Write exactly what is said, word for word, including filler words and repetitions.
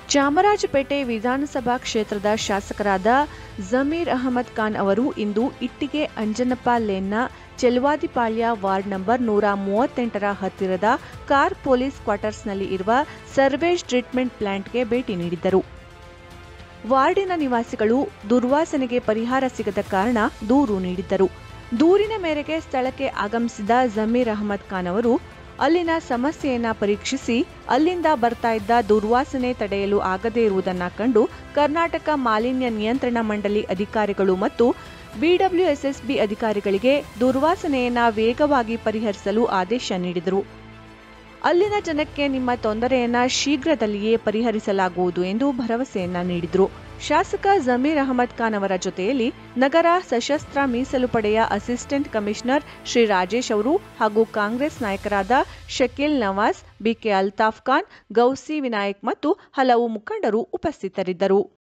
ಚಾಮರಾಜಪೇಟೆ ವಿಧಾನಸಭಾ ಕ್ಷೇತ್ರದ ಶಾಸಕರಾದ ಜಮೀರ್ ಅಹಮದ್ ಖಾನ್ ಅವರು ಇಂದು ಇಟ್ಟಿಗೆ ಅಂಜನಪ್ಪ ಲೇನ್ನ ಚೆಲುವಾದಿಪಾಳ್ಯ ವಾರ್ಡ್ ನಂಬರ್ ನೂರ ಮೂವತ್ತೆಂಟರ ಹತ್ತಿರದ ಕಾರ್ ಪೊಲೀಸ್ ಕ್ವಾರ್ಟರ್ಸ್ನಲ್ಲಿ ಇರುವ ಸರ್ವೇಜ್ ಟ್ರೀಟ್ಮೆಂಟ್ ಪ್ಲಾಂಟ್ಗೆ ಭೇಟಿ ನೀಡಿದ್ದರು. ವಾರ್ಡಿನ ನಿವಾಸಿಗಳು ದುರ್ವಾಸನೆಗೆ ಪರಿಹಾರ ಸಿಗದ ಕಾರಣ ದೂರು ನೀಡಿದ್ದರು. ದೂರಿನ ಮೇರೆಗೆ ಸ್ಥಳಕ್ಕೆ ಆಗಮಿಸಿದ ಜಮೀರ್ ಅಹಮದ್ ಖಾನ್ ಅವರು ಅಲ್ಲಿನ ಸಮಸ್ಯೆಯನ್ನ ಪರೀಕ್ಷಿಸಿ ಅಲ್ಲಿಂದ ಬರ್ತಾ ಇದ್ದ ದುರ್ವಾಸನೆ ತಡೆಯಲು ಆಗದೇ ಇರುವುದನ್ನ ಕಂಡು ಕರ್ನಾಟಕ ಮಾಲಿನ್ಯ ನಿಯಂತ್ರಣ ಮಂಡಳಿ ಅಧಿಕಾರಿಗಳು ಮತ್ತು ಬಿಡಬ್ಲ್ಯೂಎಸ್ಎಸ್ಬಿ ಅಧಿಕಾರಿಗಳಿಗೆ ದುರ್ವಾಸನೆಯನ್ನ ವೇಗವಾಗಿ ಪರಿಹರಿಸಲು ಆದೇಶ ನೀಡಿದರು. ಅಲ್ಲಿನ ಜನಕ್ಕೆ ನಿಮ್ಮ ತೊಂದರೆಯನ್ನ ಶೀಘ್ರದಲ್ಲಿಯೇ ಪರಿಹರಿಸಲಾಗುವುದು ಎಂದು ಭರವಸೆಯನ್ನ ನೀಡಿದರು. ಶಾಸಕ ಜಮೀರ್ ಅಹಮದ್ ಖಾನ್ ಅವರ ಜೊತೆಯಲ್ಲಿ ನಗರ ಸಶಸ್ತ್ರ ಮೀಸಲು ಪಡೆಯ ಅಸಿಸ್ಟೆಂಟ್ ಕಮಿಷನರ್ ಶ್ರೀ ರಾಜೇಶ್ ಅವರು ಹಾಗೂ ಕಾಂಗ್ರೆಸ್ ನಾಯಕರಾದ ಶಕೀಲ್ ನವಾಜ್, ಬಿಕೆ ಅಲ್ತಾಫ್ ಖಾನ್, ಗೌಸಿ ವಿನಾಯಕ್ ಮತ್ತು ಹಲವು ಮುಖಂಡರು ಉಪಸ್ಥಿತರಿದ್ದರು.